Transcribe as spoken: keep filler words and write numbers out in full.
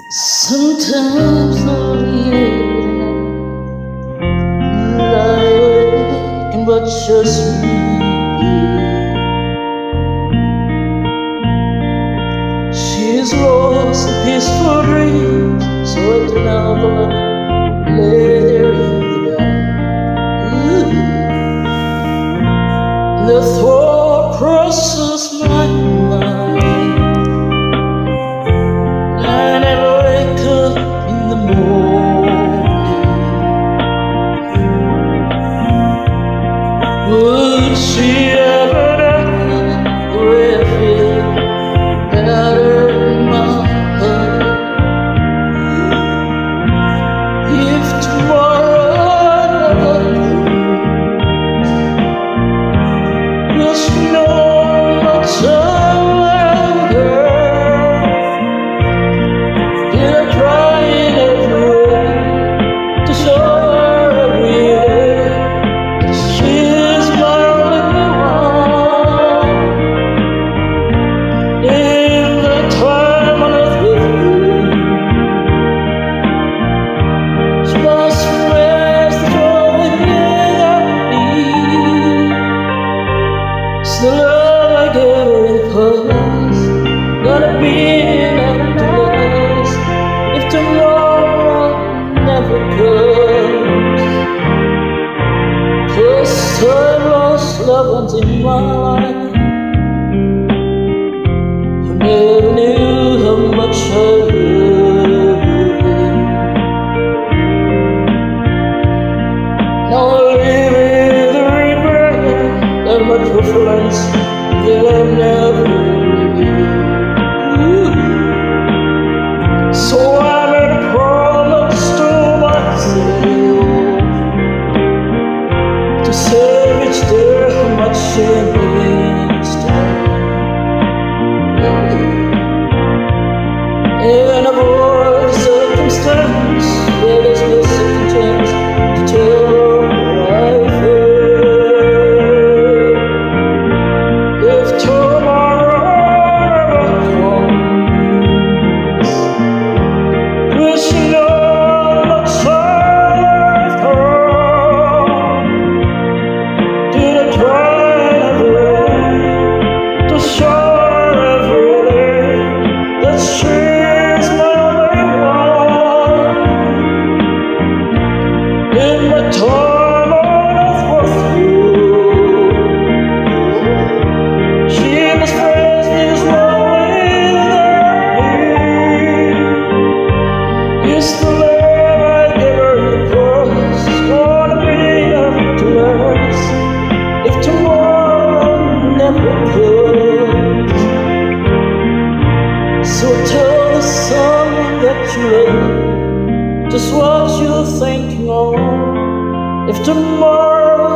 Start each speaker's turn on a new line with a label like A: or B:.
A: Sometimes lonely lie awake and watch us sleeping. She's lost in peaceful dreams, so I turn out the light, let her in the dark. The thought crosses my mind, and I wake up in the morning. Would she ever die the way I feel better in my heart? If tomorrow never comes, will she know my time around her? Did I try in every way to show her every day that she's my only one? In the time on earth with you, she must rest the joy without me. It's the love I gave her in the past, gonna be enough to last if tomorrow never comes. 'Cause I've lost loved ones in my life who never knew how much I loved them. Now I live with the regret that my true friends that I've never revealed. So I made a promise to myself to save each day how much it means to me, and avoid the circumstance where there's no second chance to tell her I feel. If tomorrow never comes, will she know much I loved her? Did I try every way to show her every day that she's my only one? In my time on earth with you, she must face this world without me. It's the love I gave her in the past, gonna be enough to last if tomorrow never comes. So tell the someone that you love just what you're thinking of if tomorrow